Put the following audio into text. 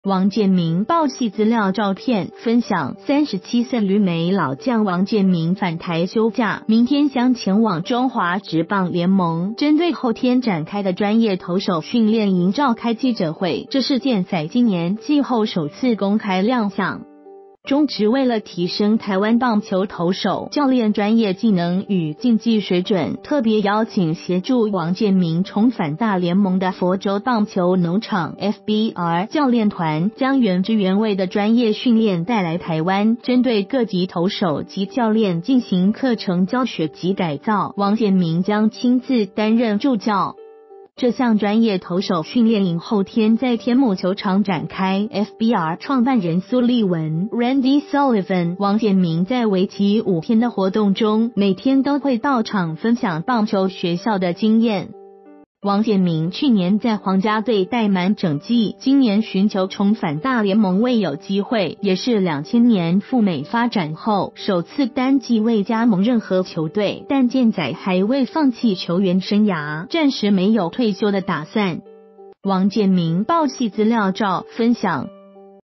王建民爆气资料照片分享，37岁旅美老将王建民返台休假，明天将前往中华职棒联盟，针对后天展开的专业投手训练营召开记者会，这是健仔今年季后首次公开亮相。中职为了提升台湾棒球投手教练专业技能与竞技水准，特别邀请协助王建民重返大联盟的佛州棒球农场 FBR 教练团，将原汁原味的专业训练带来台湾，针对各级投手及教练进行课程教学及改造。王建民将亲自担任助教。这项专业投手训练营后天在天母球场展开。FBR 创办人苏利文 Randy Sullivan 王建民在为期5天的活动中，每天都会到场分享棒球学校的经验。王建民去年在皇家队待满整季，今年寻求重返大联盟未有机会，也是2000年赴美发展后首次单季未加盟任何球队，但健仔还未放弃球员生涯，暂时没有退休的打算。王建民爆气资料照分享。